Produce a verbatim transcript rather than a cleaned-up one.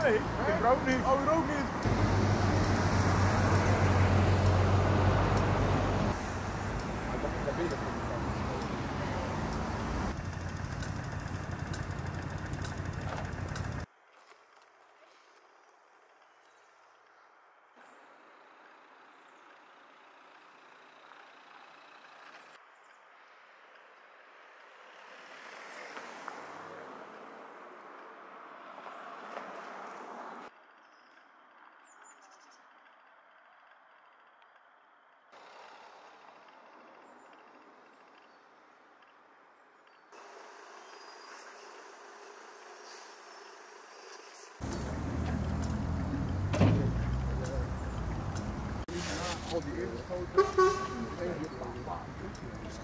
Nee, ik rook niet. Oh, je rookt niet. Al die eerste schoten.